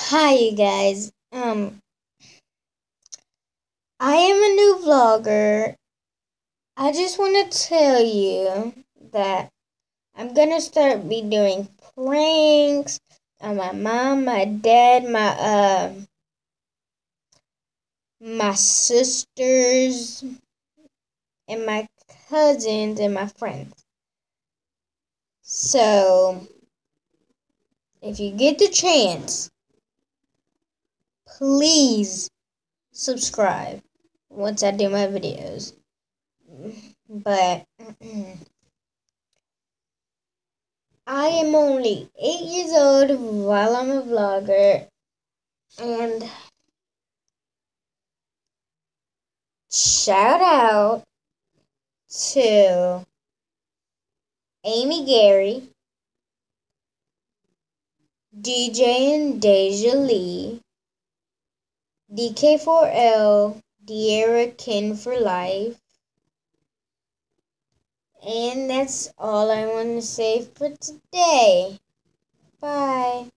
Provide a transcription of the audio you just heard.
Hi, you guys. I am a new vlogger. I just want to tell you that I'm gonna start be doing pranks on my mom, my dad, my sisters, and my cousins and my friends. So, if you get the chance, please subscribe once I do my videos. But I am only 8 years old while I'm a vlogger, and shout out to Amy Gary, DJ and Deja Lee, DK4L, De'Ara Kin for life, and that's all I want to say for today. Bye.